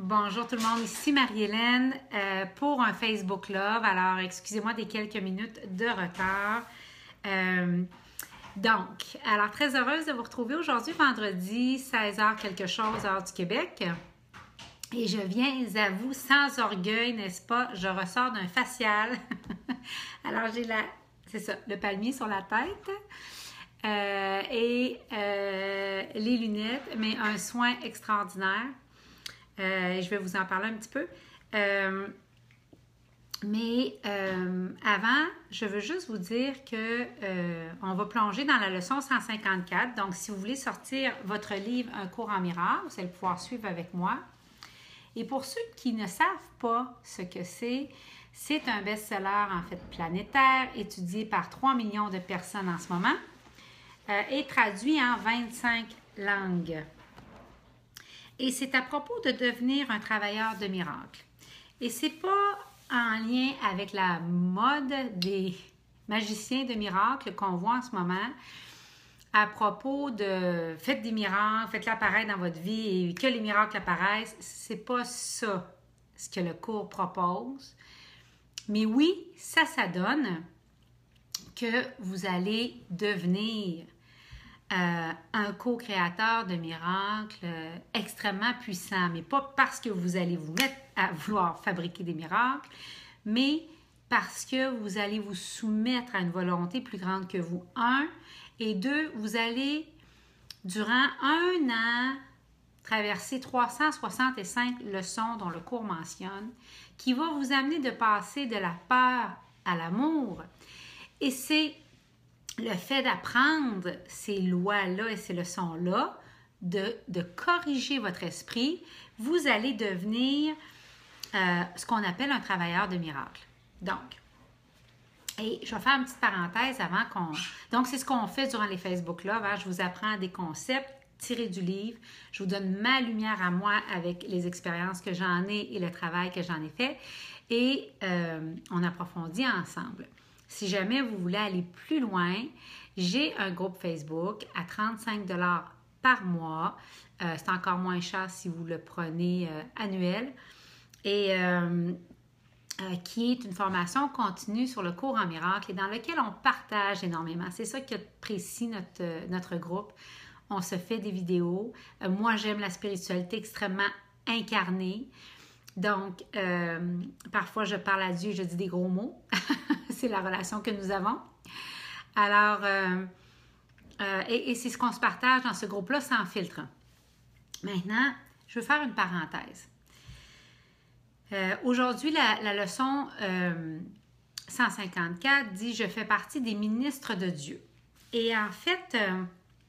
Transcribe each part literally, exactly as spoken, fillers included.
bonjour tout le monde, ici Marie-Hélène euh, pour un Facebook Love. Alors, excusez-moi des quelques minutes de retard. Euh, donc, alors très heureuse de vous retrouver aujourd'hui, vendredi, seize heures quelque chose, heure du Québec. Et je viens à vous sans orgueil, n'est-ce pas? Je ressors d'un facial. Alors, j'ai la, c'est ça, le palmier sur la tête. Euh, et euh, les lunettes, mais un soin extraordinaire. Euh, je vais vous en parler un petit peu. Euh, mais euh, avant, je veux juste vous dire que euh, on va plonger dans la leçon cent cinquante-quatre. Donc, si vous voulez sortir votre livre Un cours en miracle, vous allez pouvoir suivre avec moi. Et pour ceux qui ne savent pas ce que c'est, c'est un best-seller en fait planétaire, étudié par trois millions de personnes en ce moment euh, et traduit en vingt-cinq langues. Et c'est à propos de devenir un travailleur de miracle. Et c'est pas en lien avec la mode des magiciens de miracles qu'on voit en ce moment, à propos de faites des miracles, faites-les apparaître dans votre vie et que les miracles apparaissent. C'est pas ça ce que le cours propose. Mais oui, ça, ça donne que vous allez devenir Euh, un co-créateur de miracles euh, extrêmement puissant, mais pas parce que vous allez vous mettre à vouloir fabriquer des miracles, mais parce que vous allez vous soumettre à une volonté plus grande que vous, un, et deux, vous allez, durant un an, traverser trois cent soixante-cinq leçons dont le cours mentionne, qui va vous amener de passer de la peur à l'amour. Et c'est le fait d'apprendre ces lois-là et ces leçons-là, de, de corriger votre esprit, vous allez devenir euh, ce qu'on appelle un travailleur de miracle. Donc, et je vais faire une petite parenthèse avant qu'on... Donc, c'est ce qu'on fait durant les Facebook Love. Hein? Je vous apprends des concepts tirés du livre. Je vous donne ma lumière à moi avec les expériences que j'en ai et le travail que j'en ai fait. Et euh, on approfondit ensemble. Si jamais vous voulez aller plus loin, j'ai un groupe Facebook à trente-cinq dollars par mois. Euh, c'est encore moins cher si vous le prenez euh, annuel. Et euh, euh, qui est une formation continue sur le cours en miracle et dans lequel on partage énormément. C'est ça qui apprécie notre, euh, notre groupe. On se fait des vidéos. Euh, moi, j'aime la spiritualité extrêmement incarnée. Donc, euh, parfois, je parle à Dieu, je dis des gros mots. C'est la relation que nous avons. Alors, euh, euh, et, et c'est ce qu'on se partage dans ce groupe-là sans filtre. Maintenant, je veux faire une parenthèse. Euh, aujourd'hui, la, la leçon euh, cent cinquante-quatre dit « Je fais partie des ministres de Dieu ». Et en fait, euh,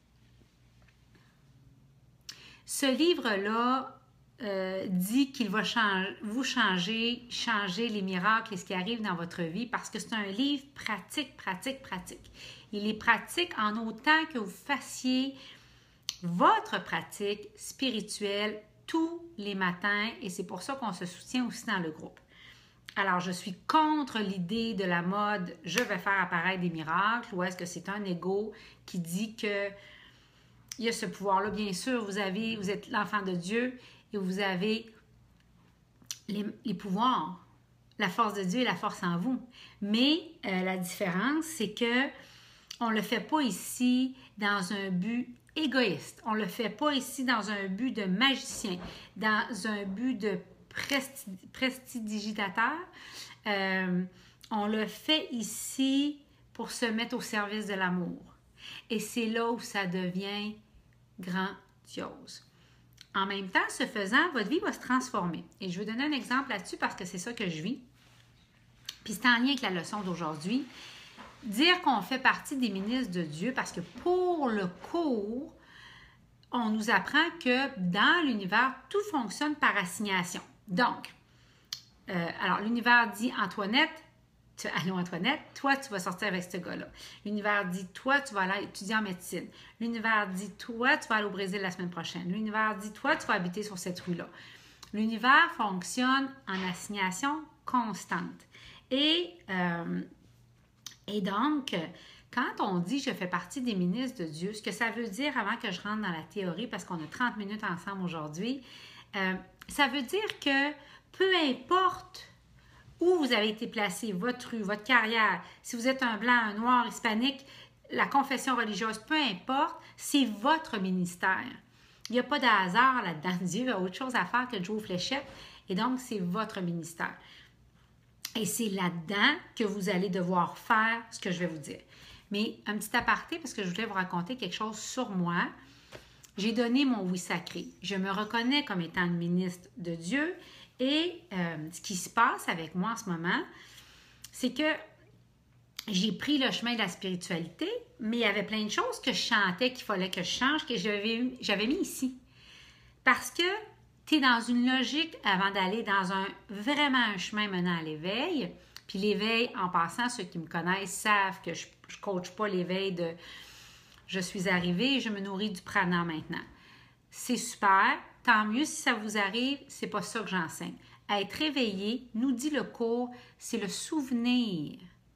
ce livre-là Euh, dit qu'il va changer, vous changer, changer les miracles et ce qui arrive dans votre vie parce que c'est un livre pratique, pratique, pratique. Il est pratique en autant que vous fassiez votre pratique spirituelle tous les matins et c'est pour ça qu'on se soutient aussi dans le groupe. Alors, je suis contre l'idée de la mode « je vais faire apparaître des miracles » ou est-ce que c'est un ego qui dit que il y a ce pouvoir-là. Bien sûr, vous avez, vous êtes l'enfant de Dieu et vous avez les, les pouvoirs, la force de Dieu et la force en vous. Mais euh, la différence, c'est que on ne le fait pas ici dans un but égoïste. On ne le fait pas ici dans un but de magicien, dans un but de presti, prestidigitateur. Euh, on le fait ici pour se mettre au service de l'amour. Et c'est là où ça devient grandiose. En même temps, ce faisant, votre vie va se transformer. Et je vais donner un exemple là-dessus parce que c'est ça que je vis. Puis c'est en lien avec la leçon d'aujourd'hui. Dire qu'on fait partie des ministres de Dieu parce que pour le cours, on nous apprend que dans l'univers, tout fonctionne par assignation. Donc, euh, alors l'univers dit Antoinette, tu, allô Antoinette, toi tu vas sortir avec ce gars-là. L'univers dit toi tu vas aller étudier en médecine. L'univers dit toi tu vas aller au Brésil la semaine prochaine. L'univers dit toi tu vas habiter sur cette rue-là. L'univers fonctionne en assignation constante. Et, euh, et donc, quand on dit je fais partie des ministres de Dieu, ce que ça veut dire avant que je rentre dans la théorie, parce qu'on a trente minutes ensemble aujourd'hui, Euh, ça veut dire que peu importe où vous avez été placé, votre rue, votre carrière, si vous êtes un blanc, un noir, hispanique, la confession religieuse, peu importe, c'est votre ministère. Il n'y a pas de hasard là-dedans. Dieu a autre chose à faire que de jouer aux fléchettes. Et donc, c'est votre ministère. Et c'est là-dedans que vous allez devoir faire ce que je vais vous dire. Mais un petit aparté, parce que je voulais vous raconter quelque chose sur moi. J'ai donné mon oui sacré. Je me reconnais comme étant une ministre de Dieu. Et euh, ce qui se passe avec moi en ce moment, c'est que j'ai pris le chemin de la spiritualité, mais il y avait plein de choses que je chantais qu'il fallait que je change, que j'avais, j'avais mis ici. Parce que tu es dans une logique avant d'aller dans un vraiment un chemin menant à l'éveil. Puis l'éveil, en passant, ceux qui me connaissent savent que je ne coach pas l'éveil de « je suis arrivée et je me nourris du prana maintenant ». C'est super, tant mieux si ça vous arrive, c'est pas ça que j'enseigne. Être éveillé, nous dit le cours, c'est le souvenir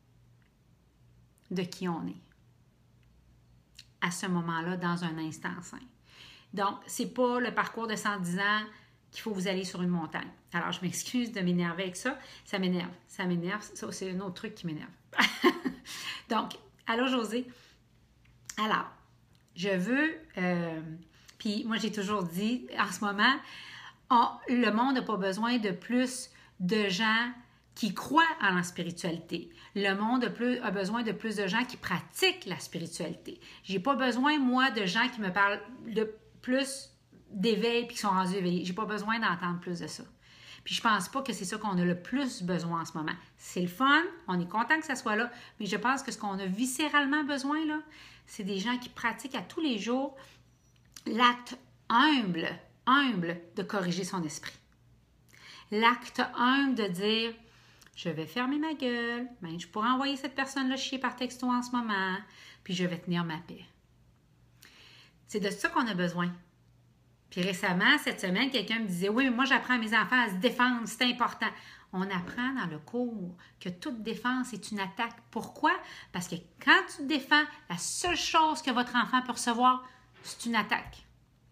de qui on est à ce moment-là, dans un instant sain. Donc, c'est pas le parcours de cent dix ans qu'il faut vous aller sur une montagne. Alors, je m'excuse de m'énerver avec ça. Ça m'énerve. Ça m'énerve. Ça, c'est un autre truc qui m'énerve. Donc, allô, Josée. Alors, je veux... Euh, puis moi, j'ai toujours dit, en ce moment, on, le monde n'a pas besoin de plus de gens qui croient en la spiritualité. Le monde a, plus, a besoin de plus de gens qui pratiquent la spiritualité. J'ai pas besoin, moi, de gens qui me parlent de plus d'éveil puis qui sont rendus éveillés. J'ai pas besoin d'entendre plus de ça. Puis je pense pas que c'est ça qu'on a le plus besoin en ce moment. C'est le fun, on est content que ça soit là, mais je pense que ce qu'on a viscéralement besoin, là, c'est des gens qui pratiquent à tous les jours l'acte humble, humble de corriger son esprit. L'acte humble de dire « Je vais fermer ma gueule, ben, je pourrais envoyer cette personne-là chier par texto en ce moment, puis je vais tenir ma paix. » C'est de ça qu'on a besoin. Puis récemment, cette semaine, quelqu'un me disait « Oui, mais moi, j'apprends à mes enfants à se défendre, c'est important. » On apprend dans le cours que toute défense est une attaque. Pourquoi? Parce que quand tu te défends, la seule chose que votre enfant peut recevoir, c'est une attaque.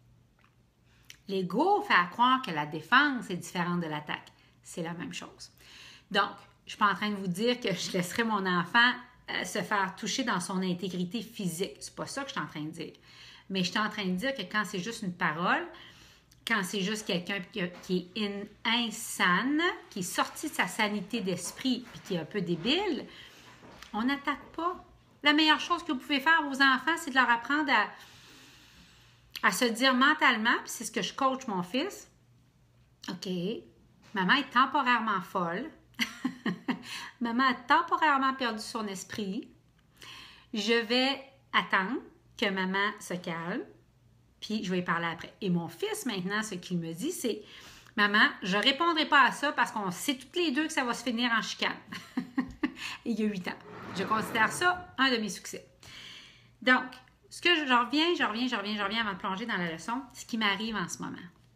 L'ego fait croire que la défense est différente de l'attaque. C'est la même chose. Donc, je ne suis pas en train de vous dire que je laisserai mon enfant euh, se faire toucher dans son intégrité physique. C'est pas ça que je suis en train de dire. Mais je suis en train de dire que quand c'est juste une parole, quand c'est juste quelqu'un qui est in, insane, qui est sorti de sa sanité d'esprit et qui est un peu débile, on n'attaque pas. La meilleure chose que vous pouvez faire à vos enfants, c'est de leur apprendre à, à se dire mentalement, puis c'est ce que je coach mon fils, OK, maman est temporairement folle, maman a temporairement perdu son esprit, je vais attendre que maman se calme, puis je vais y parler après. Et mon fils, maintenant, ce qu'il me dit, c'est « Maman, je ne répondrai pas à ça parce qu'on sait toutes les deux que ça va se finir en chicane. » Il y a huit ans. Je considère ça un de mes succès. Donc, ce que je, je reviens, je reviens, je reviens, je reviens avant de plonger dans la leçon, ce qui m'arrive en ce moment.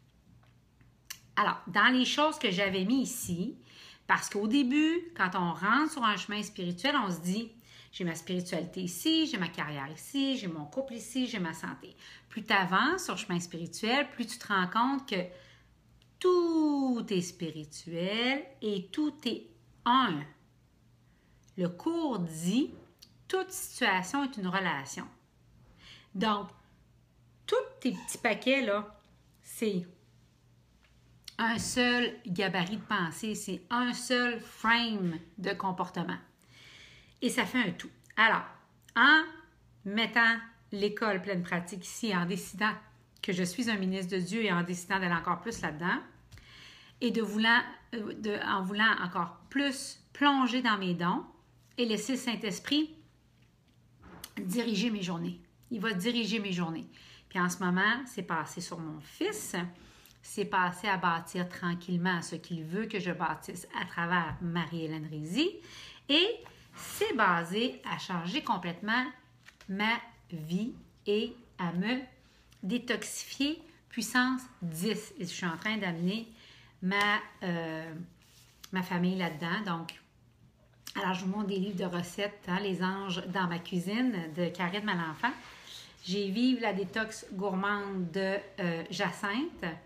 Alors, dans les choses que j'avais mis ici, parce qu'au début, quand on rentre sur un chemin spirituel, on se dit « J'ai ma spiritualité ici, j'ai ma carrière ici, j'ai mon couple ici, j'ai ma santé. » Plus tu avances sur le chemin spirituel, plus tu te rends compte que tout est spirituel et tout est un. Le cours dit « Toute situation est une relation. » Donc, tous tes petits paquets, là, c'est un seul gabarit de pensée, c'est un seul frame de comportement. Et ça fait un tout. Alors, en mettant l'école pleine pratique ici, en décidant que je suis un ministre de Dieu et en décidant d'aller encore plus là-dedans, et de voulant, de, en voulant encore plus plonger dans mes dons et laisser le Saint-Esprit diriger mes journées. Il va diriger mes journées. Puis en ce moment, c'est passé sur mon fils, c'est passé à bâtir tranquillement ce qu'il veut que je bâtisse à travers Marie-Hélène Rizzi, et c'est basé à changer complètement ma vie et à me détoxifier puissance dix. Et je suis en train d'amener ma, euh, ma famille là-dedans. Donc, alors je vous montre des livres de recettes, hein, Les anges dans ma cuisine de Karine Malenfant. J'ai Vive la détox gourmande de euh, Jacinthe.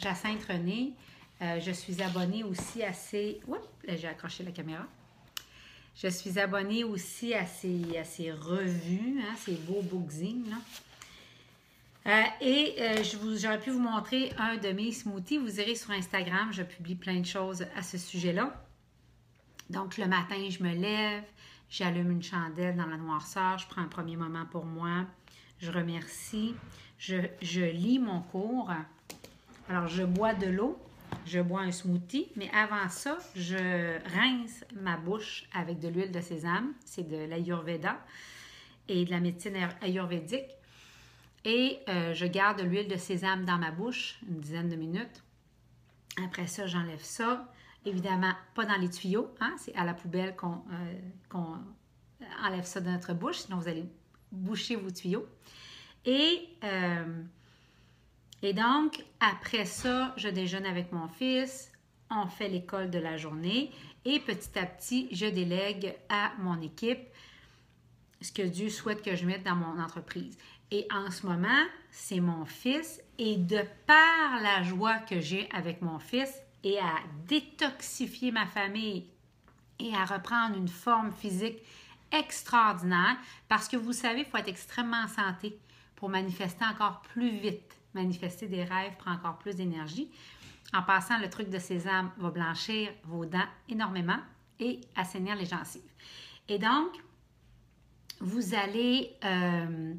Jacinthe René. Euh, je suis abonnée aussi à ses... Oups, là, j'ai accroché la caméra. Je suis abonnée aussi à ses, à ses revues, hein, ses beaux bookzines, là. Euh, et euh, je vous, j'aurais pu vous montrer un de mes smoothies. Vous irez sur Instagram, je publie plein de choses à ce sujet-là. Donc, le matin, je me lève, j'allume une chandelle dans la noirceur, je prends un premier moment pour moi, je remercie, je, je lis mon cours. Alors, je bois de l'eau, je bois un smoothie, mais avant ça, je rince ma bouche avec de l'huile de sésame. C'est de l'Ayurveda et de la médecine ayurvédique. Et euh, je garde l'huile de sésame dans ma bouche une dizaine de minutes. Après ça, j'enlève ça. Évidemment, pas dans les tuyaux, hein? C'est à la poubelle qu'on euh, qu'on enlève ça de notre bouche, sinon vous allez boucher vos tuyaux. Et, euh, et donc, après ça, je déjeune avec mon fils, on fait l'école de la journée et petit à petit, je délègue à mon équipe ce que Dieu souhaite que je mette dans mon entreprise. Et en ce moment, c'est mon fils et de par la joie que j'ai avec mon fils et à détoxifier ma famille et à reprendre une forme physique extraordinaire parce que vous savez, il faut être extrêmement en santé pour manifester encore plus vite. Manifester des rêves prend encore plus d'énergie. En passant, le truc de sésame va blanchir vos dents énormément et assainir les gencives. Et donc, vous allez... Euh,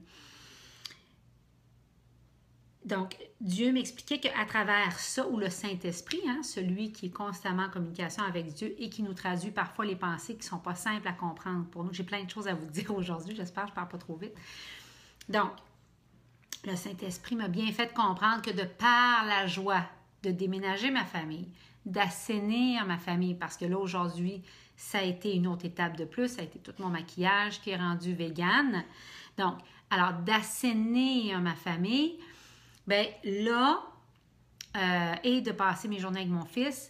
Donc, Dieu m'expliquait qu'à travers ça, ou le Saint-Esprit, hein, celui qui est constamment en communication avec Dieu et qui nous traduit parfois les pensées qui ne sont pas simples à comprendre pour nous. J'ai plein de choses à vous dire aujourd'hui, j'espère que je ne parle pas trop vite. Donc, le Saint-Esprit m'a bien fait comprendre que de par la joie de déménager ma famille, d'assainir ma famille, parce que là, aujourd'hui, ça a été une autre étape de plus, ça a été tout mon maquillage qui est rendu vegan. Donc, alors, d'assainir ma famille... Bien là, euh, et de passer mes journées avec mon fils,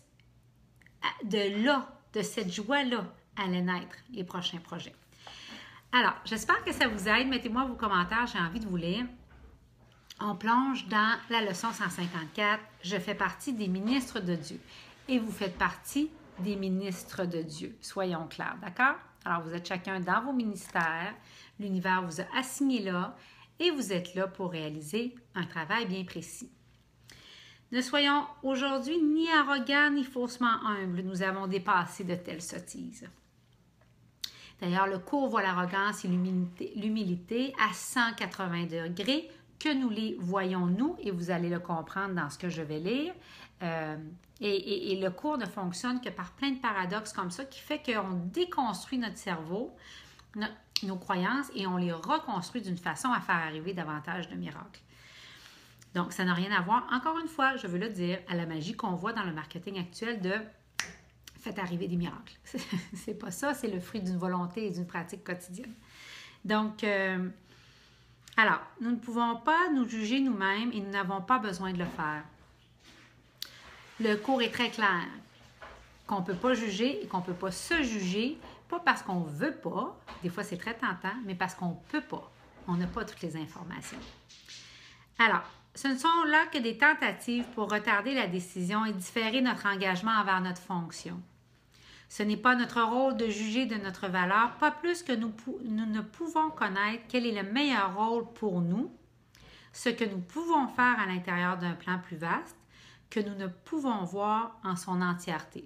de là, de cette joie-là, allaient naître les prochains projets. Alors, j'espère que ça vous aide. Mettez-moi vos commentaires, j'ai envie de vous lire. On plonge dans la leçon cent cinquante-quatre. Je fais partie des ministres de Dieu. Et vous faites partie des ministres de Dieu. Soyons clairs, d'accord? Alors, vous êtes chacun dans vos ministères. L'univers vous a assigné là. Et vous êtes là pour réaliser un travail bien précis. Ne soyons aujourd'hui ni arrogants ni faussement humbles. Nous avons dépassé de telles sottises. D'ailleurs, le cours voit l'arrogance et l'humilité à cent quatre-vingts degrés, que nous les voyons nous, et vous allez le comprendre dans ce que je vais lire. Euh, et, et, et le cours ne fonctionne que par plein de paradoxes comme ça, qui fait qu'on déconstruit notre cerveau, notre nos croyances et on les reconstruit d'une façon à faire arriver davantage de miracles. Donc, ça n'a rien à voir, encore une fois, je veux le dire, à la magie qu'on voit dans le marketing actuel de « faites arriver des miracles ». C'est pas ça, c'est le fruit d'une volonté et d'une pratique quotidienne. Donc, euh, alors, nous ne pouvons pas nous juger nous-mêmes et nous n'avons pas besoin de le faire. Le cours est très clair, qu'on ne peut pas juger et qu'on ne peut pas se juger. Pas parce qu'on ne veut pas, des fois c'est très tentant, mais parce qu'on ne peut pas. On n'a pas toutes les informations. Alors, ce ne sont là que des tentatives pour retarder la décision et différer notre engagement envers notre fonction. Ce n'est pas notre rôle de juger de notre valeur, pas plus que nous, nous ne pouvons connaître quel est le meilleur rôle pour nous, ce que nous pouvons faire à l'intérieur d'un plan plus vaste, que nous ne pouvons voir en son entièreté.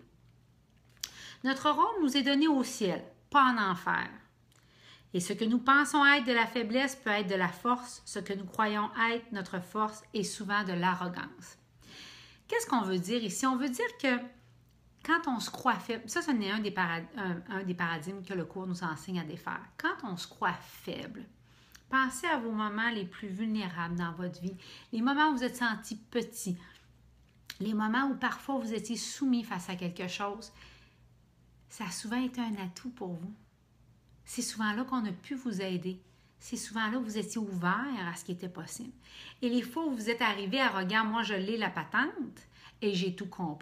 Notre rôle nous est donné au ciel, pas en enfer. Et ce que nous pensons être de la faiblesse peut être de la force. Ce que nous croyons être notre force est souvent de l'arrogance. Qu'est-ce qu'on veut dire ici? On veut dire que quand on se croit faible, ça, ce n'est un des, parad- un, un des paradigmes que le cours nous enseigne à défaire. Quand on se croit faible, pensez à vos moments les plus vulnérables dans votre vie, les moments où vous êtes senti petit, les moments où parfois vous étiez soumis face à quelque chose. Ça a souvent été un atout pour vous. C'est souvent là qu'on a pu vous aider. C'est souvent là que vous étiez ouvert à ce qui était possible. Et les fois où vous êtes arrivé à « regarde, moi je l'ai la patente et j'ai tout compris »,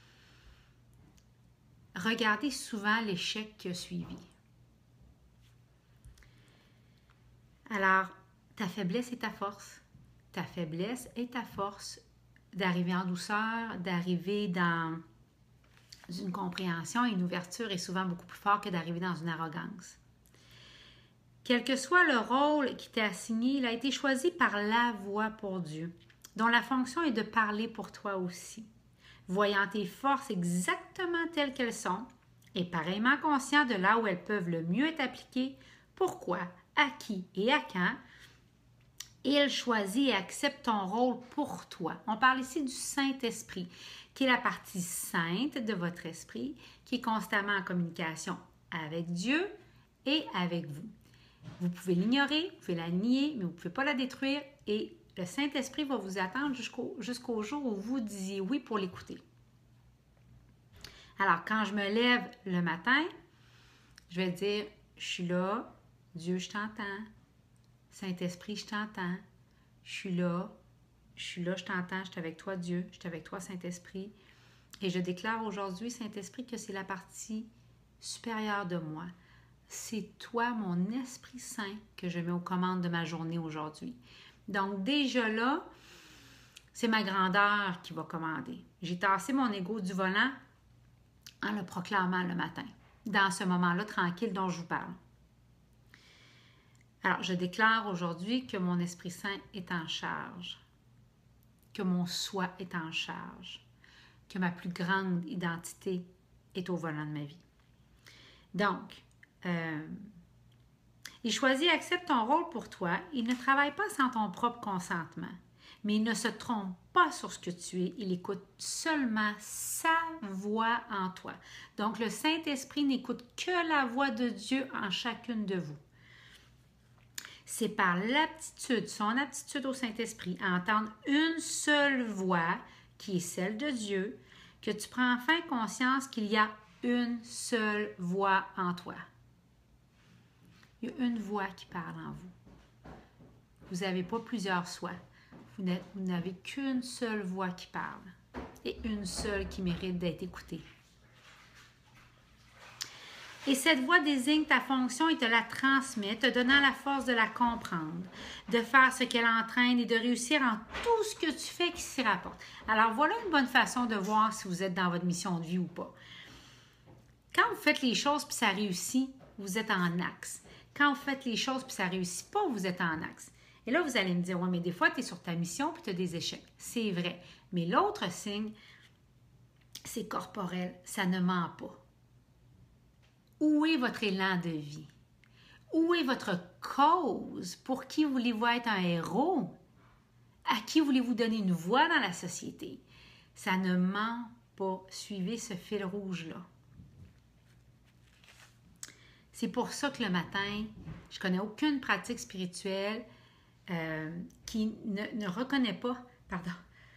regardez souvent l'échec qui a suivi. Alors, ta faiblesse est ta force. Ta faiblesse est ta force d'arriver en douceur, d'arriver dans une compréhension et une ouverture est souvent beaucoup plus fort que d'arriver dans une arrogance. Quel que soit le rôle qui t'est assigné, il a été choisi par la voix pour Dieu, dont la fonction est de parler pour toi aussi. Voyant tes forces exactement telles qu'elles sont et pareillement conscient de là où elles peuvent le mieux être appliquées, pourquoi, à qui et à quand, il choisit et accepte ton rôle pour toi. On parle ici du Saint-Esprit, qui est la partie sainte de votre esprit, qui est constamment en communication avec Dieu et avec vous. Vous pouvez l'ignorer, vous pouvez la nier, mais vous ne pouvez pas la détruire et le Saint-Esprit va vous attendre jusqu'au jusqu'au jour où vous disiez oui pour l'écouter. Alors, quand je me lève le matin, je vais dire, je suis là, Dieu, je t'entends. Saint-Esprit, je t'entends. Je suis là, je suis là, je t'entends, je suis avec toi, Dieu, je suis avec toi, Saint-Esprit. Et je déclare aujourd'hui, Saint-Esprit, que c'est la partie supérieure de moi. C'est toi, mon Esprit Saint, que je mets aux commandes de ma journée aujourd'hui. Donc, déjà là, c'est ma grandeur qui va commander. J'ai tassé mon ego du volant en le proclamant le matin, dans ce moment-là tranquille dont je vous parle. Alors, je déclare aujourd'hui que mon Esprit Saint est en charge, que mon soi est en charge, que ma plus grande identité est au volant de ma vie. Donc, euh, il choisit et accepte ton rôle pour toi. Il ne travaille pas sans ton propre consentement, mais il ne se trompe pas sur ce que tu es. Il écoute seulement sa voix en toi. Donc, le Saint-Esprit n'écoute que la voix de Dieu en chacune de vous. C'est par l'aptitude, son aptitude au Saint-Esprit, à entendre une seule voix, qui est celle de Dieu, que tu prends enfin conscience qu'il y a une seule voix en toi. Il y a une voix qui parle en vous. Vous n'avez pas plusieurs soi. Vous n'avez qu'une seule voix qui parle et une seule qui mérite d'être écoutée. Et cette voix désigne ta fonction et te la transmet, te donnant la force de la comprendre, de faire ce qu'elle entraîne et de réussir en tout ce que tu fais qui s'y rapporte. Alors voilà une bonne façon de voir si vous êtes dans votre mission de vie ou pas. Quand vous faites les choses puis ça réussit, vous êtes en axe. Quand vous faites les choses puis ça ne réussit pas, vous êtes en axe. Et là, vous allez me dire, oui, mais des fois, tu es sur ta mission puis tu as des échecs. C'est vrai. Mais l'autre signe, c'est corporel. Ça ne ment pas. Où est votre élan de vie? Où est votre cause? Pour qui voulez-vous être un héros? À qui voulez-vous donner une voix dans la société? Ça ne ment pas. Suivez ce fil rouge-là. C'est pour ça que le matin, je ne connais aucune pratique spirituelle euh, qui ne, ne reconnaît pas, pardon,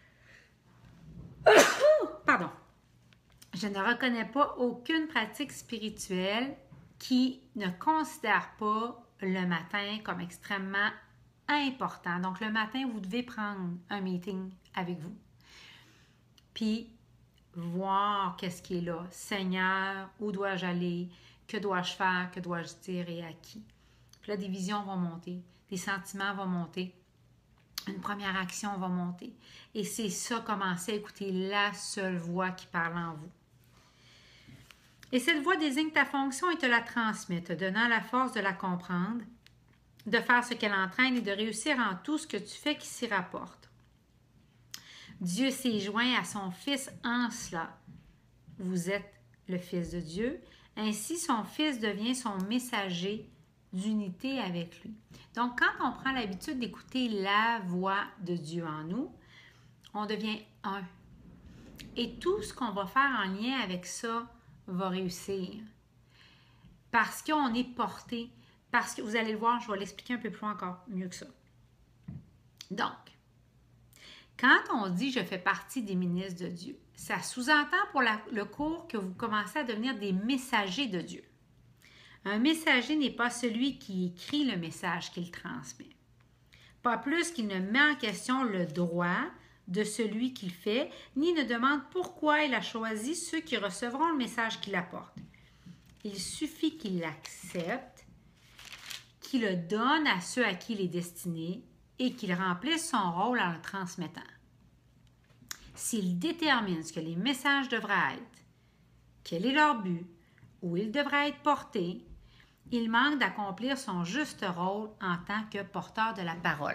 pardon, je ne reconnais pas aucune pratique spirituelle qui ne considère pas le matin comme extrêmement important. Donc, le matin, vous devez prendre un meeting avec vous. Puis, voir qu'est-ce qui est là. Seigneur, où dois-je aller? Que dois-je faire? Que dois-je dire et à qui? Puis là, des visions vont monter, des sentiments vont monter, une première action va monter. Et c'est ça, commencer à écouter la seule voix qui parle en vous. Et cette voix désigne ta fonction et te la transmet, te donnant la force de la comprendre, de faire ce qu'elle entraîne et de réussir en tout ce que tu fais qui s'y rapporte. Dieu s'est joint à son Fils en cela. Vous êtes le Fils de Dieu. Ainsi, son Fils devient son messager d'unité avec lui. Donc, quand on prend l'habitude d'écouter la voix de Dieu en nous, on devient un. Et tout ce qu'on va faire en lien avec ça va réussir. Parce qu'on est porté. Parce que, vous allez le voir, je vais l'expliquer un peu plus loin encore mieux que ça. Donc, quand on dit « je fais partie des ministres de Dieu », ça sous-entend pour la, le cours que vous commencez à devenir des messagers de Dieu. Un messager n'est pas celui qui écrit le message qu'il transmet. Pas plus qu'il ne met en question le droit de celui qui le fait, ni ne demande pourquoi il a choisi ceux qui recevront le message qu'il apporte. Il suffit qu'il l'accepte, qu'il le donne à ceux à qui il est destiné et qu'il remplisse son rôle en le transmettant. s'ils déterminent ce que les messages devraient être, quel est leur but, où ils devraient être portés, il manque d'accomplir son juste rôle en tant que porteur de la parole.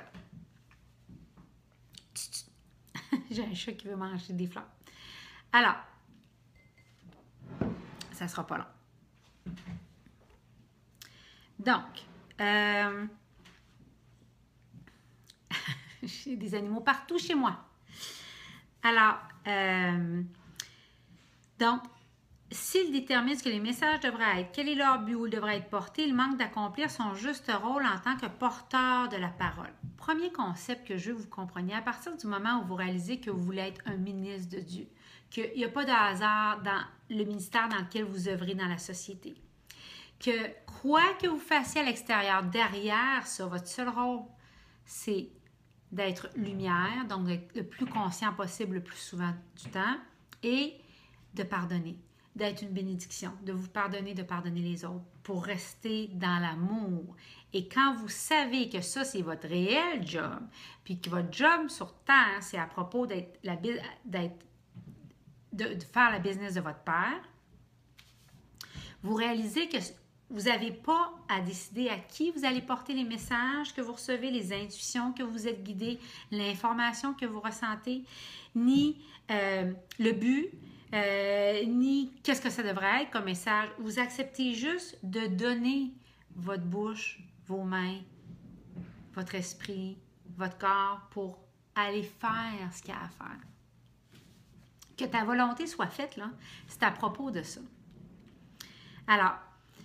J'ai un chat qui veut manger des fleurs. Alors, ça ne sera pas long. Donc, euh, j'ai des animaux partout chez moi. Alors, euh, donc, s'il détermine ce que les messages devraient être, quel est leur but, où ils devraient être portés, il manque d'accomplir son juste rôle en tant que porteur de la parole. Premier concept que je veux que vous compreniez, à partir du moment où vous réalisez que vous voulez être un ministre de Dieu, qu'il n'y a pas de hasard dans le ministère dans lequel vous œuvrez dans la société, que quoi que vous fassiez à l'extérieur, derrière ça, votre seul rôle, c'est d'être lumière, donc d'être le plus conscient possible le plus souvent du temps, et de pardonner, d'être une bénédiction, de vous pardonner, de pardonner les autres, pour rester dans l'amour. Et quand vous savez que ça, c'est votre réel job, puis que votre job sur Terre, c'est à propos d'être la, d'être, de, de faire la business de votre Père, vous réalisez que vous n'avez pas à décider à qui vous allez porter les messages que vous recevez, les intuitions que vous êtes guidés, l'information que vous ressentez, ni euh, le but, euh, ni qu'est-ce que ça devrait être comme message. Vous acceptez juste de donner votre bouche, vos mains, votre esprit, votre corps pour aller faire ce qu'il y a à faire. Que ta volonté soit faite, là, c'est à propos de ça. Alors,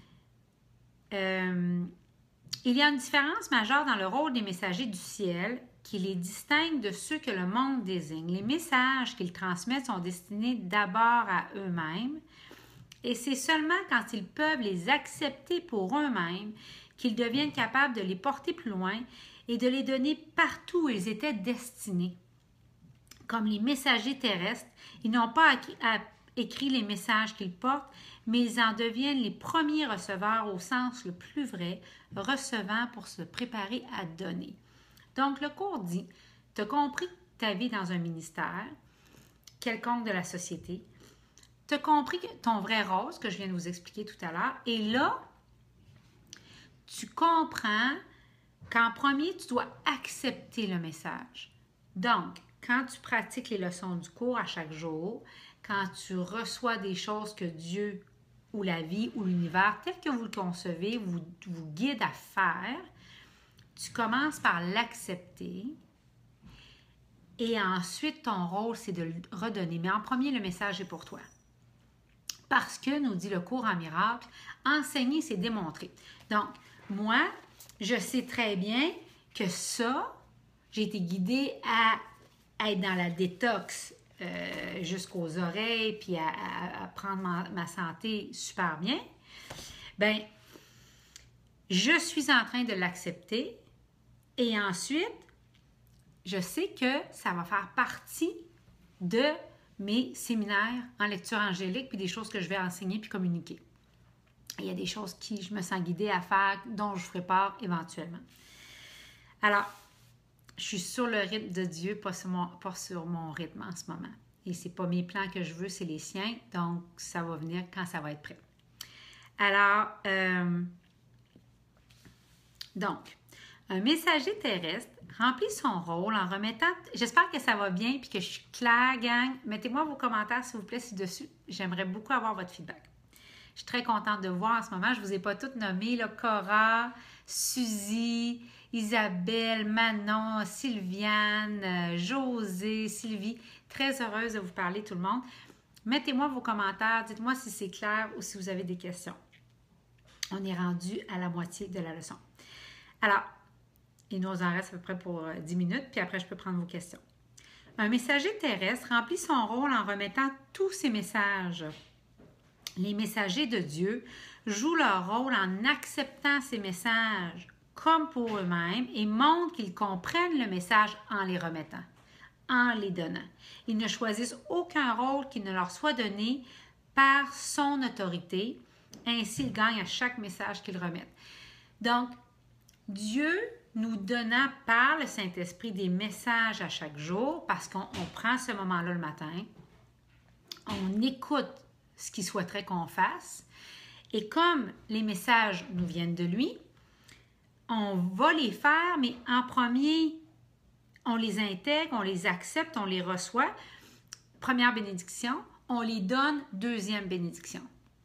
Euh, il y a une différence majeure dans le rôle des messagers du ciel qui les distingue de ceux que le monde désigne. Les messages qu'ils transmettent sont destinés d'abord à eux-mêmes et c'est seulement quand ils peuvent les accepter pour eux-mêmes qu'ils deviennent capables de les porter plus loin et de les donner partout où ils étaient destinés. Comme les messagers terrestres, ils n'ont pas écrit les messages qu'ils portent, mais ils en deviennent les premiers receveurs au sens le plus vrai, recevant pour se préparer à donner. Donc, le cours dit, tu as compris ta vie dans un ministère, quelconque de la société, tu as compris ton vrai rôle, ce que je viens de vous expliquer tout à l'heure, et là, tu comprends qu'en premier, tu dois accepter le message. Donc, quand tu pratiques les leçons du cours à chaque jour, quand tu reçois des choses que Dieu ou la vie ou l'univers, tel que vous le concevez, vous, vous guide à faire, tu commences par l'accepter et ensuite ton rôle, c'est de le redonner. Mais en premier, le message est pour toi. Parce que, nous dit le cours en miracle, enseigner, c'est démontrer. Donc, moi, je sais très bien que ça, j'ai été guidée à être dans la détox Euh, jusqu'aux oreilles, puis à, à, à prendre ma, ma santé super bien, bien, je suis en train de l'accepter et ensuite, je sais que ça va faire partie de mes séminaires en lecture angélique, puis des choses que je vais enseigner puis communiquer. Il y a des choses qui je me sens guidée à faire, dont je ferai part éventuellement. Alors, je suis sur le rythme de Dieu, pas sur mon, pas sur mon rythme en ce moment. Et ce n'est pas mes plans que je veux, c'est les siens. Donc, ça va venir quand ça va être prêt. Alors, euh, donc, un messager terrestre remplit son rôle en remettant... J'espère que ça va bien et que je suis claire, gang. Mettez-moi vos commentaires, s'il vous plaît, ci-dessus. J'aimerais beaucoup avoir votre feedback. Je suis très contente de voir en ce moment. Je ne vous ai pas toutes nommées, là, Cora, Suzy, Isabelle, Manon, Sylviane, euh, José, Sylvie. Très heureuse de vous parler, tout le monde. Mettez-moi vos commentaires. Dites-moi si c'est clair ou si vous avez des questions. On est rendu à la moitié de la leçon. Alors, il nous en reste à peu près pour dix minutes, puis après, je peux prendre vos questions. Un messager terrestre remplit son rôle en remettant tous ses messages. Les messagers de Dieu jouent leur rôle en acceptant ces messages comme pour eux-mêmes et montrent qu'ils comprennent le message en les remettant, en les donnant. Ils ne choisissent aucun rôle qui ne leur soit donné par son autorité. Ainsi, ils gagnent à chaque message qu'ils remettent. Donc, Dieu nous donnant par le Saint-Esprit des messages à chaque jour, parce qu'on on prend ce moment-là le matin, on écoute ce qu'il souhaiterait qu'on fasse, et comme les messages nous viennent de lui, on va les faire, mais en premier, on les intègre, on les accepte, on les reçoit. Première bénédiction, on les donne deuxième bénédiction.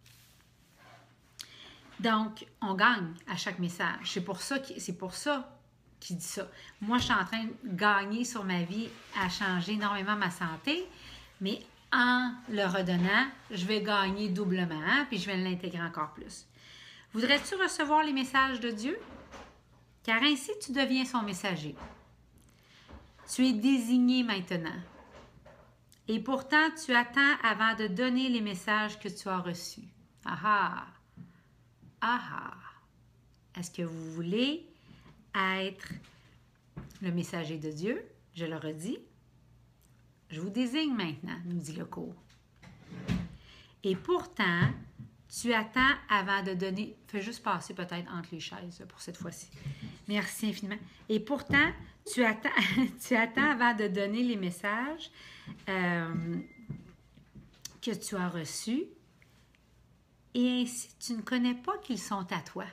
Donc, on gagne à chaque message. C'est pour ça qu'il, c'est pour ça qu'il dit ça. Moi, je suis en train de gagner sur ma vie à changer énormément ma santé, mais en le redonnant, je vais gagner doublement, hein, puis je vais l'intégrer encore plus. Voudrais-tu recevoir les messages de Dieu? Car ainsi, tu deviens son messager. Tu es désigné maintenant. Et pourtant, tu attends avant de donner les messages que tu as reçus. Ah ah! Ah ah! Est-ce que vous voulez être le messager de Dieu? Je le redis. Je vous désigne maintenant, nous dit le cours. Et pourtant, tu attends avant de donner... Fais juste passer peut-être entre les chaises pour cette fois-ci. Merci infiniment. Et pourtant, tu attends, tu attends avant de donner les messages euh, que tu as reçus. Et ainsi, tu ne connais pas qu'ils sont à toi.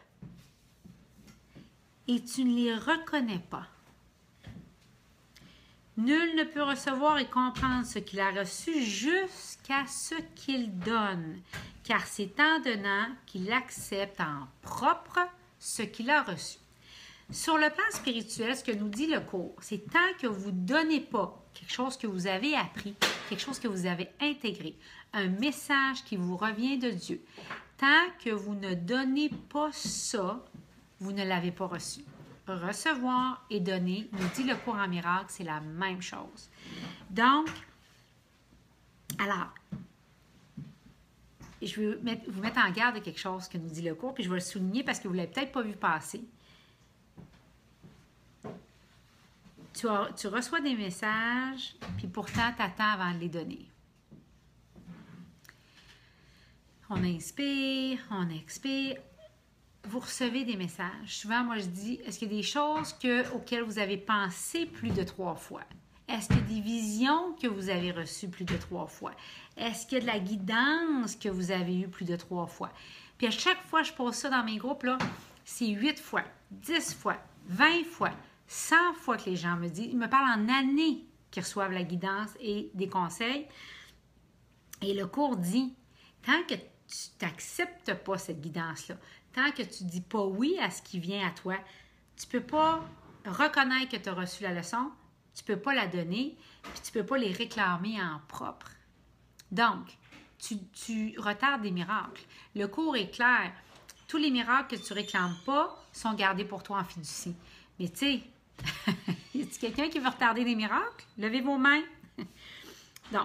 Et tu ne les reconnais pas. Nul ne peut recevoir et comprendre ce qu'il a reçu jusqu'à ce qu'il donne, car c'est en donnant qu'il accepte en propre ce qu'il a reçu. Sur le plan spirituel, ce que nous dit le cours, c'est tant que vous ne donnez pas quelque chose que vous avez appris, quelque chose que vous avez intégré, un message qui vous revient de Dieu, tant que vous ne donnez pas ça, vous ne l'avez pas reçu. Recevoir et donner, nous dit le cours en miracle, c'est la même chose. Donc, alors, je vais mettre, vous mettre en garde de quelque chose que nous dit le cours, puis je vais le souligner parce que vous ne l'avez peut-être pas vu passer. Tu, as, tu reçois des messages, puis pourtant, tu attends avant de les donner. On inspire, on expire. Vous recevez des messages. Souvent, moi, je dis, est-ce qu'il y a des choses que, auxquelles vous avez pensé plus de trois fois? Est-ce qu'il y a des visions que vous avez reçues plus de trois fois? Est-ce qu'il y a de la guidance que vous avez eue plus de trois fois? Puis à chaque fois que je pose ça dans mes groupes, là, c'est huit fois, dix fois, vingt fois, cent fois que les gens me disent, ils me parlent en années qu'ils reçoivent la guidance et des conseils. Et le cours dit, tant que tu n'acceptes pas cette guidance-là, tant que tu ne dis pas oui à ce qui vient à toi, tu ne peux pas reconnaître que tu as reçu la leçon, tu ne peux pas la donner, puis tu ne peux pas les réclamer en propre. Donc, tu, tu retardes des miracles. Le cours est clair. Tous les miracles que tu ne réclames pas sont gardés pour toi en fiducie. Mais tu sais, y a-t-il quelqu'un qui veut retarder des miracles? Levez vos mains. Donc,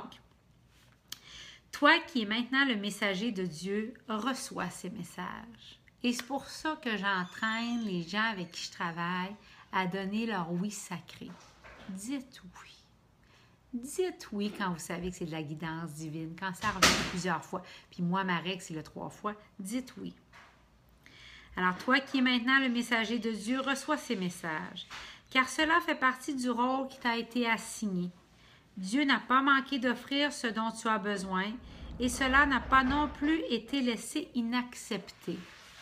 toi qui es maintenant le messager de Dieu, reçois ces messages. Et c'est pour ça que j'entraîne les gens avec qui je travaille à donner leur oui sacré. Dites oui. Dites oui quand vous savez que c'est de la guidance divine, quand ça revient plusieurs fois. Puis moi, ma règle, c'est le trois fois. Dites oui. Alors, toi qui es maintenant le messager de Dieu, reçois ces messages, car cela fait partie du rôle qui t'a été assigné. Dieu n'a pas manqué d'offrir ce dont tu as besoin, et cela n'a pas non plus été laissé inaccepté.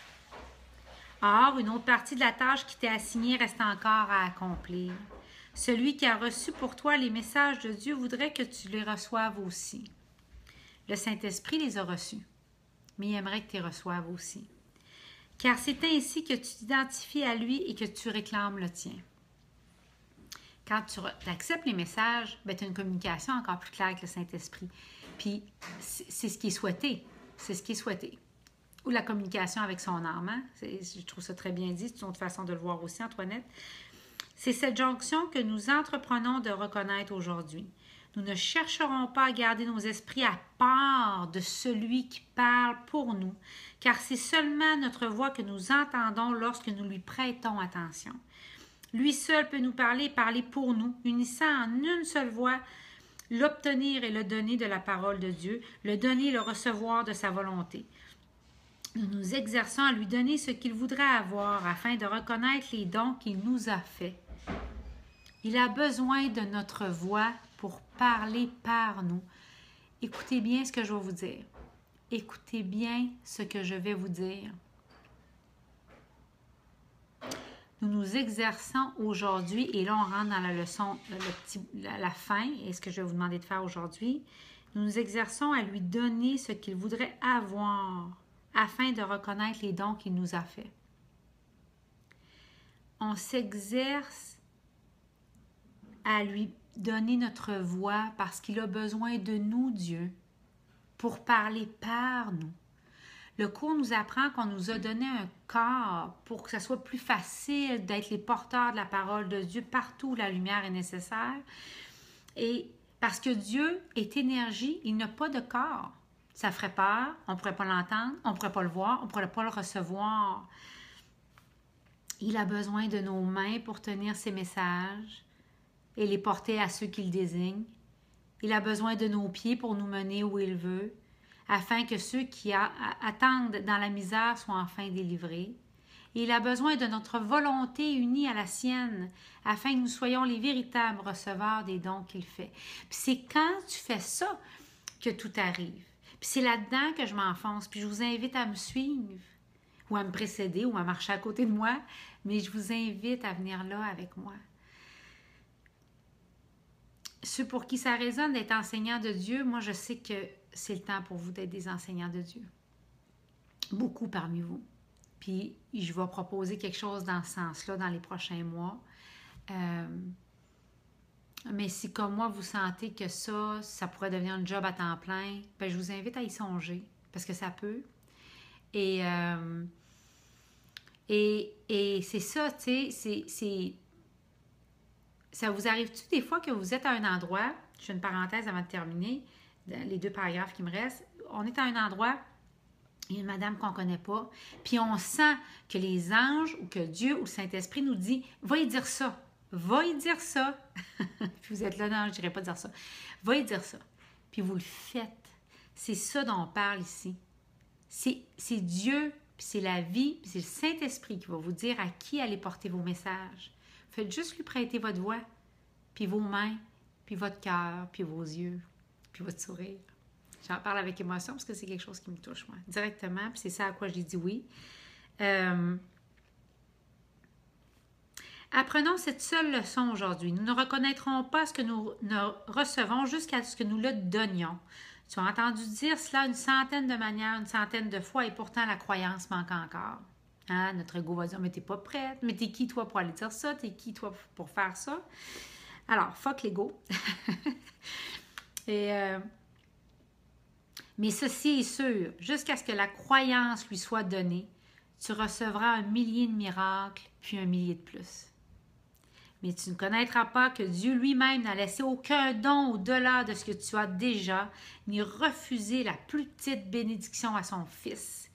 Or, une autre partie de la tâche qui t'est assignée reste encore à accomplir. Celui qui a reçu pour toi les messages de Dieu voudrait que tu les reçoives aussi. Le Saint-Esprit les a reçus, mais il aimerait que tu les reçoives aussi. Car c'est ainsi que tu t'identifies à lui et que tu réclames le tien. Quand tu acceptes les messages, ben, tu as une communication encore plus claire avec le Saint-Esprit. Puis, c'est ce qui est souhaité. C'est ce qui est souhaité. Ou la communication avec son âme. Hein? Je trouve ça très bien dit. C'est une autre façon de le voir aussi, Antoinette. C'est cette jonction que nous entreprenons de reconnaître aujourd'hui. Nous ne chercherons pas à garder nos esprits à part de celui qui parle pour nous, car c'est seulement notre voix que nous entendons lorsque nous lui prêtons attention. Lui seul peut nous parler et parler pour nous, unissant en une seule voix l'obtenir et le donner de la parole de Dieu, le donner et le recevoir de sa volonté. nous nous exerçons à lui donner ce qu'il voudrait avoir afin de reconnaître les dons qu'il nous a faits. Il a besoin de notre voix pour parler par nous. Écoutez bien ce que je vais vous dire. Écoutez bien ce que je vais vous dire. Nous nous exerçons aujourd'hui, et là on rentre dans la leçon, le petit, la, la fin, et ce que je vais vous demander de faire aujourd'hui. Nous nous exerçons à lui donner ce qu'il voudrait avoir afin de reconnaître les dons qu'il nous a faits. On s'exerce à lui donner notre voix parce qu'il a besoin de nous, Dieu, pour parler par nous. Le cours nous apprend qu'on nous a donné un corps pour que ce soit plus facile d'être les porteurs de la parole de Dieu partout où la lumière est nécessaire. Et parce que Dieu est énergie, il n'a pas de corps. Ça ferait peur, on ne pourrait pas l'entendre, on ne pourrait pas le voir, on ne pourrait pas le recevoir. Il a besoin de nos mains pour tenir ses messages et les porter à ceux qu'il désigne. Il a besoin de nos pieds pour nous mener où il veut, afin que ceux qui a, a, attendent dans la misère soient enfin délivrés. Et il a besoin de notre volonté unie à la sienne, afin que nous soyons les véritables receveurs des dons qu'il fait. Puis c'est quand tu fais ça que tout arrive. Puis c'est là-dedans que je m'enfonce. Puis je vous invite à me suivre, ou à me précéder, ou à marcher à côté de moi, mais je vous invite à venir là avec moi. Ceux pour qui ça résonne d'être enseignants de Dieu, moi je sais que c'est le temps pour vous d'être des enseignants de Dieu. Beaucoup parmi vous. Puis je vais proposer quelque chose dans ce sens-là dans les prochains mois. Euh, mais si comme moi vous sentez que ça, ça pourrait devenir un job à temps plein, bien, je vous invite à y songer, parce que ça peut. Et, euh, et, et c'est ça, tu sais, c'est... Ça vous arrive-tu des fois que vous êtes à un endroit, je fais une parenthèse avant de terminer, les deux paragraphes qui me restent, on est à un endroit, il y a une madame qu'on ne connaît pas, puis on sent que les anges ou que Dieu ou le Saint-Esprit nous dit « Va y dire ça, va y dire ça. » Puis vous êtes là, non, je ne dirais pas dire ça. « Va y dire ça. » Puis vous le faites. C'est ça dont on parle ici. C'est Dieu, puis c'est la vie, puis c'est le Saint-Esprit qui va vous dire à qui aller porter vos messages. Faites juste lui prêter votre voix, puis vos mains, puis votre cœur, puis vos yeux, puis votre sourire. J'en parle avec émotion parce que c'est quelque chose qui me touche, moi, directement, puis c'est ça à quoi j'ai dit oui. Euh... Apprenons cette seule leçon aujourd'hui. Nous ne reconnaîtrons pas ce que nous recevons jusqu'à ce que nous le donnions. Tu as entendu dire cela une centaine de manières, une centaine de fois, et pourtant la croyance manque encore. Hein? Notre ego va dire, mais t'es pas prête, mais t'es qui toi pour aller dire ça, t'es qui toi pour faire ça? Alors, fuck l'ego. Et euh, mais ceci est sûr, jusqu'à ce que la croyance lui soit donnée, tu recevras un millier de miracles, puis un millier de plus. Mais tu ne connaîtras pas que Dieu lui-même n'a laissé aucun don au-delà de ce que tu as déjà, ni refusé la plus petite bénédiction à son Fils.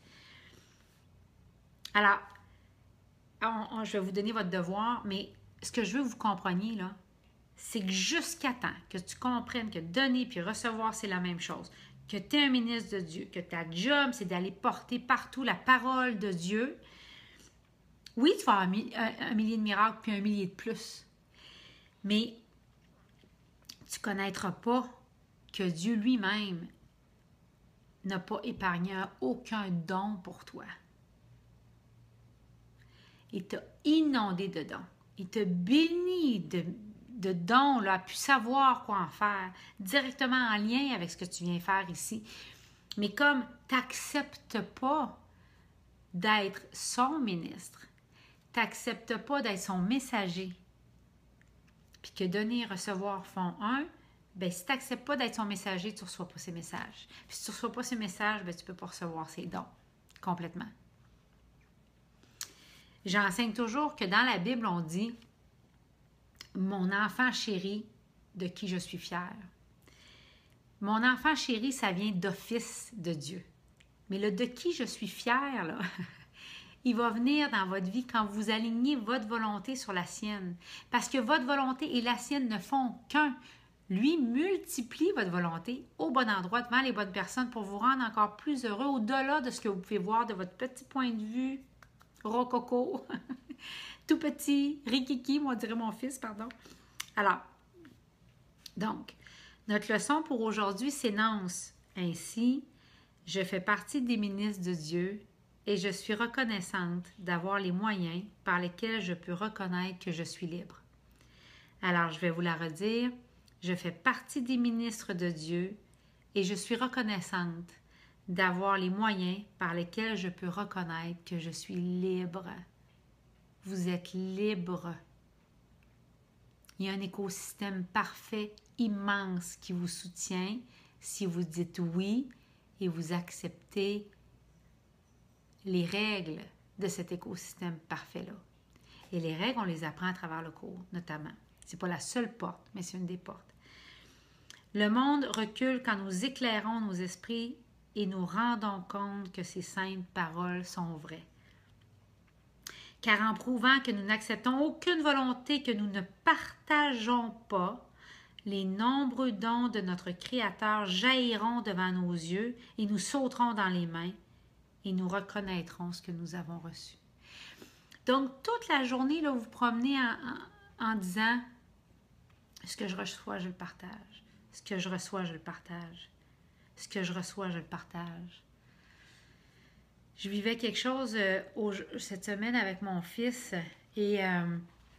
Alors, on, on, je vais vous donner votre devoir, mais ce que je veux que vous compreniez, là, c'est que jusqu'à temps que tu comprennes que donner puis recevoir, c'est la même chose, que tu es un ministre de Dieu, que ta job, c'est d'aller porter partout la parole de Dieu, oui, tu vas avoir un, un, un millier de miracles puis un millier de plus, mais tu ne connaîtras pas que Dieu lui-même n'a pas épargné aucun don pour toi. Il t'a inondé de dons. Il t'a béni de, de dons, là, a pu savoir quoi en faire, directement en lien avec ce que tu viens faire ici. Mais comme tu n'acceptes pas d'être son ministre, tu n'acceptes pas d'être son messager, puis que donner et recevoir font un, bien, si tu n'acceptes pas d'être son messager, tu ne reçois pas ses messages. Puis si tu ne reçois pas ses messages, bien, tu ne peux pas recevoir ses dons complètement. J'enseigne toujours que dans la Bible, on dit « Mon enfant chéri, de qui je suis fière ». Mon enfant chéri, ça vient d'office de Dieu. Mais le « de qui je suis fière », là, il va venir dans votre vie quand vous alignez votre volonté sur la sienne. Parce que votre volonté et la sienne ne font qu'un. lui multiplie votre volonté au bon endroit, devant les bonnes personnes pour vous rendre encore plus heureux au-delà de ce que vous pouvez voir de votre petit point de vue rococo, tout petit, rikiki, moi dirait mon fils, pardon. Alors, donc, notre leçon pour aujourd'hui s'énonce ainsi. Je fais partie des ministres de Dieu et je suis reconnaissante d'avoir les moyens par lesquels je peux reconnaître que je suis libre. Alors, je vais vous la redire. Je fais partie des ministres de Dieu et je suis reconnaissante d'avoir les moyens par lesquels je peux reconnaître que je suis libre. Vous êtes libre. Il y a un écosystème parfait, immense qui vous soutient si vous dites oui et vous acceptez les règles de cet écosystème parfait-là. Et les règles, on les apprend à travers le cours, notamment. Ce n'est pas la seule porte, mais c'est une des portes. Le monde recule quand nous éclairons nos esprits et nous rendons compte que ces saintes paroles sont vraies. Car en prouvant que nous n'acceptons aucune volonté que nous ne partageons pas, les nombreux dons de notre Créateur jailliront devant nos yeux et nous sauterons dans les mains et nous reconnaîtrons ce que nous avons reçu. Donc, toute la journée, là, vous vous promenez en, en, en disant « Ce que je reçois, je le partage. Ce que je reçois, je le partage. Ce que je reçois, je le partage. » Je vivais quelque chose euh, au, cette semaine avec mon fils et euh,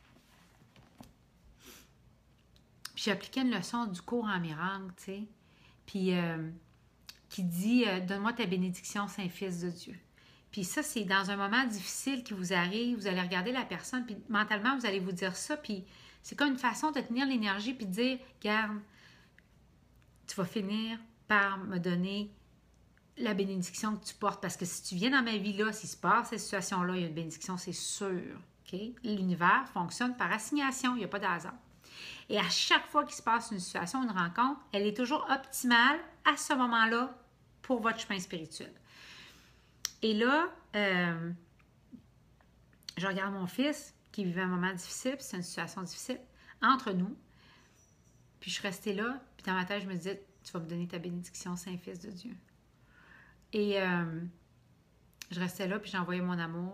j'appliquais une leçon du cours en miracle, tu sais, puis euh, qui dit euh, « Donne-moi ta bénédiction, Saint-Fils de Dieu ». Puis ça, c'est dans un moment difficile qui vous arrive, vous allez regarder la personne, puis mentalement, vous allez vous dire ça, puis c'est comme une façon de tenir l'énergie, puis de dire « Garde, tu vas finir par me donner la bénédiction que tu portes, parce que si tu viens dans ma vie là, s'il se passe cette situation-là, il y a une bénédiction, c'est sûr. Okay? L'univers fonctionne par assignation, il n'y a pas de hasard. Et à chaque fois qu'il se passe une situation, une rencontre, elle est toujours optimale à ce moment-là pour votre chemin spirituel. Et là, euh, je regarde mon fils qui vivait un moment difficile, puis c'est une situation difficile entre nous. Puis je suis restée là, puis dans ma tête, je me disais, tu vas me donner ta bénédiction, Saint-Fils de Dieu. Et euh, je restais là, puis j'envoyais mon amour.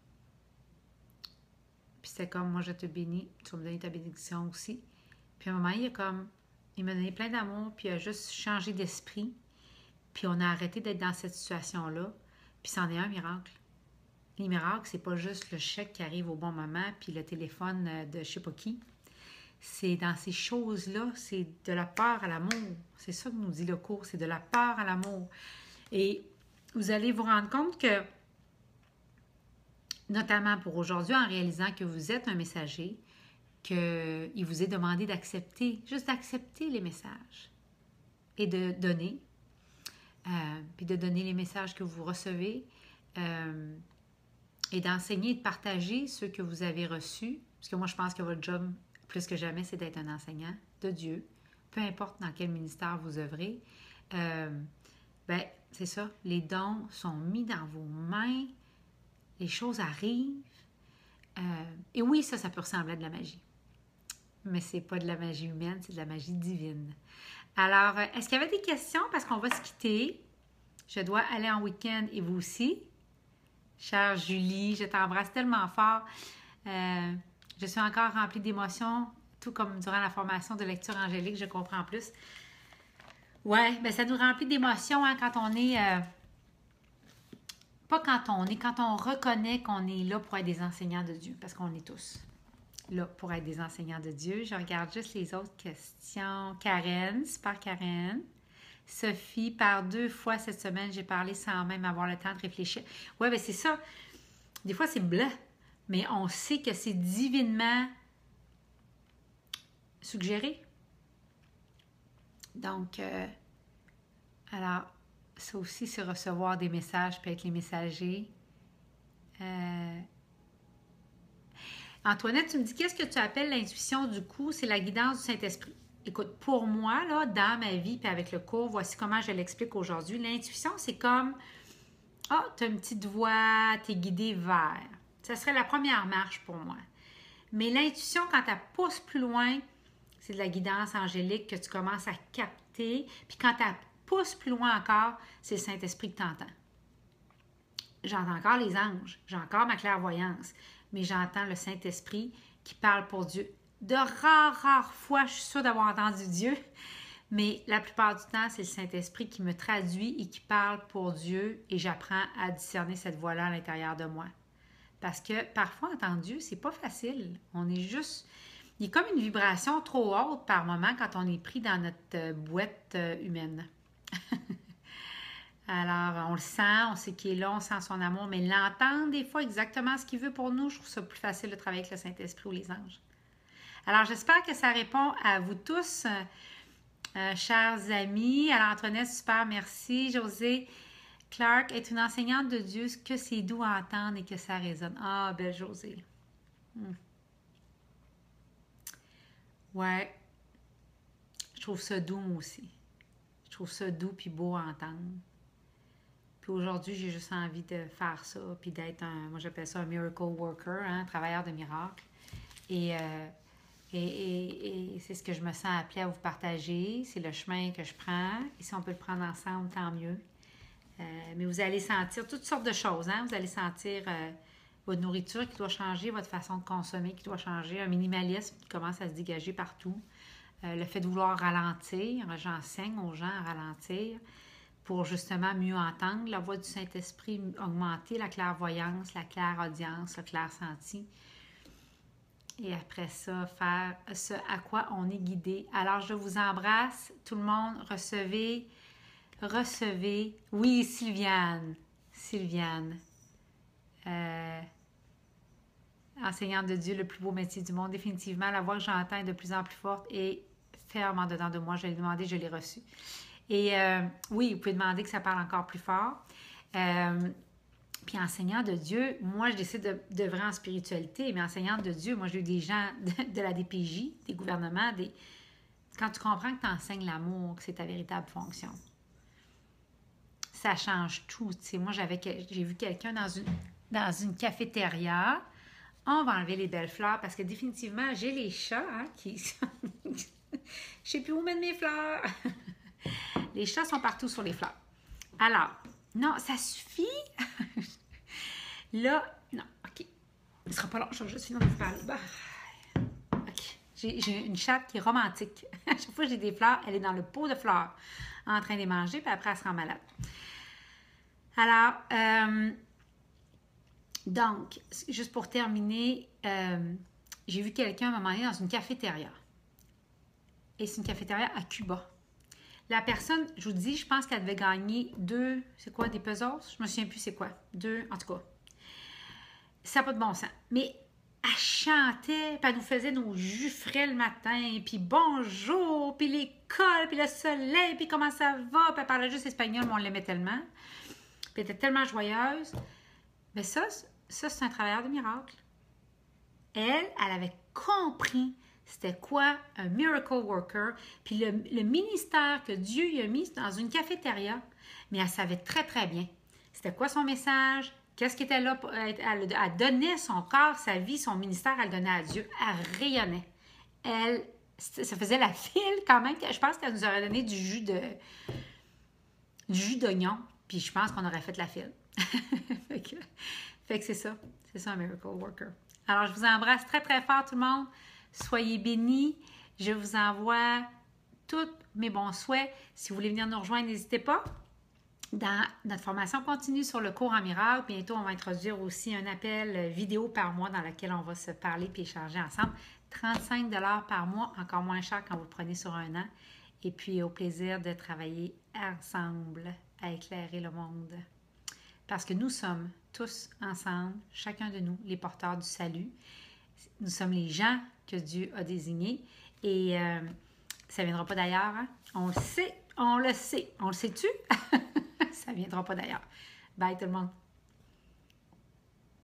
Puis c'était comme, moi, je te bénis, tu vas me donner ta bénédiction aussi. Puis à un moment, il a comme, il m'a donné plein d'amour, puis il a juste changé d'esprit. Puis on a arrêté d'être dans cette situation-là. Puis c'en est un miracle. Les miracles, c'est pas juste le chèque qui arrive au bon moment, puis le téléphone de je sais pas qui. C'est dans ces choses-là, c'est de la peur à l'amour. C'est ça que nous dit le cours, c'est de la peur à l'amour. Et vous allez vous rendre compte que, notamment pour aujourd'hui, en réalisant que vous êtes un messager, qu'il vous est demandé d'accepter, juste d'accepter les messages et de donner, euh, puis de donner les messages que vous recevez euh, et d'enseigner et de partager ceux que vous avez reçus, parce que moi, je pense que votre job, plus que jamais, c'est d'être un enseignant de Dieu, peu importe dans quel ministère vous œuvrez. Euh, ben, c'est ça, les dons sont mis dans vos mains, les choses arrivent. Euh, et oui, ça, ça peut ressembler à de la magie. Mais c'est pas de la magie humaine, c'est de la magie divine. Alors, est-ce qu'il y avait des questions? Parce qu'on va se quitter. Je dois aller en week-end et vous aussi. Chère Julie, je t'embrasse tellement fort. Euh, je suis encore remplie d'émotions, tout comme durant la formation de lecture angélique, je comprends plus. Ouais, bien ça nous remplit d'émotions hein, quand on est... Euh, pas quand on est, quand on reconnaît qu'on est là pour être des enseignants de Dieu, parce qu'on est tous là pour être des enseignants de Dieu. Je regarde juste les autres questions. Karen, super Karen. Sophie, par deux fois cette semaine, j'ai parlé sans même avoir le temps de réfléchir. Oui, bien c'est ça. Des fois, c'est blanc, mais on sait que c'est divinement suggéré. Donc, euh, alors, ça aussi, c'est recevoir des messages, peut être les messagers. Euh, Antoinette, tu me dis, qu'est-ce que tu appelles l'intuition du coup? C'est la guidance du Saint-Esprit. Écoute, pour moi, là, dans ma vie, puis avec le cours, voici comment je l'explique aujourd'hui. L'intuition, c'est comme, ah, oh, tu as une petite voix, tu es guidé vers. Ça serait la première marche pour moi. Mais l'intuition, quand elle pousse plus loin, c'est de la guidance angélique que tu commences à capter. Puis quand tu pousses plus loin encore, c'est le Saint-Esprit que tu entends. J'entends encore les anges, j'ai encore ma clairvoyance, mais j'entends le Saint-Esprit qui parle pour Dieu. De rares, rares fois, je suis sûre d'avoir entendu Dieu, mais la plupart du temps, c'est le Saint-Esprit qui me traduit et qui parle pour Dieu et j'apprends à discerner cette voix-là à l'intérieur de moi. Parce que parfois, entendre Dieu, c'est pas facile. On est juste... Il y a comme une vibration trop haute par moment quand on est pris dans notre boîte humaine. Alors, on le sent, on sait qu'il est là, on sent son amour, mais l'entendre des fois exactement ce qu'il veut pour nous, je trouve ça plus facile de travailler avec le Saint-Esprit ou les anges. Alors, j'espère que ça répond à vous tous, euh, chers amis. Alors, Antoinette, super, merci. José Clark est une enseignante de Dieu, que c'est doux à entendre et que ça résonne. Ah, belle José. Hmm. Ouais. Je trouve ça doux, moi aussi. Je trouve ça doux puis beau à entendre. Puis aujourd'hui, j'ai juste envie de faire ça, puis d'être un, moi j'appelle ça un miracle worker, hein, travailleur de miracles. Et, euh, et, et, et c'est ce que je me sens appelée à vous partager. C'est le chemin que je prends. Et si on peut le prendre ensemble, tant mieux. Euh, mais vous allez sentir toutes sortes de choses. Hein? Vous allez sentir euh, votre nourriture qui doit changer, votre façon de consommer qui doit changer, un minimalisme qui commence à se dégager partout. Euh, le fait de vouloir ralentir. J'enseigne aux gens à ralentir pour justement mieux entendre la voix du Saint-Esprit, augmenter la clairvoyance, la clairaudience, le clair-senti. Et après ça, faire ce à quoi on est guidé. Alors, je vous embrasse. Tout le monde, recevez, recevez. Oui, Sylviane, Sylviane. Euh, enseignante de Dieu, le plus beau métier du monde. Définitivement, la voix que j'entends est de plus en plus forte et ferme en dedans de moi. Je l'ai demandé, je l'ai reçue. Et euh, oui, vous pouvez demander que ça parle encore plus fort. Euh, puis enseignant de Dieu, moi je décide de, de vrai en spiritualité, mais enseignante de Dieu, moi j'ai eu des gens de, de la D P J, des gouvernements, des... quand tu comprends que tu enseignes l'amour, que c'est ta véritable fonction, ça change tout. Tu sais, moi j'avais, j'ai vu quelqu'un dans une, dans une cafétéria, on va enlever les belles fleurs parce que définitivement j'ai les chats hein, qui... je sais plus où mettre mes fleurs. Les chats sont partout sur les fleurs. Alors, non, ça suffit. Là, non, OK. Ce sera pas long, je vais juste finir de vous parler. Bah, OK. J'ai, j'ai une chatte qui est romantique. À chaque fois que j'ai des fleurs, elle est dans le pot de fleurs en train de les manger, puis après, elle se rend malade. Alors, euh, donc, juste pour terminer, euh, j'ai vu quelqu'un à un moment donné dans une cafétéria. Et c'est une cafétéria à Cuba. La personne, je vous dis, je pense qu'elle devait gagner deux, c'est quoi, des pesos? Je me souviens plus c'est quoi. Deux, en tout cas. Ça n'a pas de bon sens. Mais elle chantait, puis elle nous faisait nos jus frais le matin, puis bonjour, puis l'école, puis le soleil, puis comment ça va, puis elle parlait juste espagnol, mais on l'aimait tellement. Puis elle était tellement joyeuse. Mais ça, ça c'est un travailleur de miracle. Elle, elle avait compris c'était quoi un miracle worker, puis le, le ministère que Dieu lui a mis dans une cafétéria, mais elle savait très, très bien. C'était quoi son message? Qu'est-ce qui était là? Pour, elle, elle, elle donnait son corps, sa vie, son ministère, elle donnait à Dieu. Elle rayonnait. Elle, ça faisait la file quand même. Je pense qu'elle nous aurait donné du jus de du jus d'oignon, puis je pense qu'on aurait fait la file. fait, que, fait que c'est ça. C'est ça un miracle worker. Alors, je vous embrasse très, très fort tout le monde. Soyez bénis. Je vous envoie tous mes bons souhaits. Si vous voulez venir nous rejoindre, n'hésitez pas. Dans notre formation continue sur le cours en miracle, bientôt, on va introduire aussi un appel vidéo par mois dans lequel on va se parler et échanger ensemble. trente-cinq dollars par mois, encore moins cher quand vous le prenez sur un an. Et puis, au plaisir de travailler ensemble à éclairer le monde. Parce que nous sommes tous ensemble, chacun de nous, les porteurs du salut. Nous sommes les gens que Dieu a désignés. Et euh, ça ne viendra pas d'ailleurs. Hein? On le sait, on le sait. On le sait-tu? Ça ne viendra pas d'ailleurs. Bye tout le monde.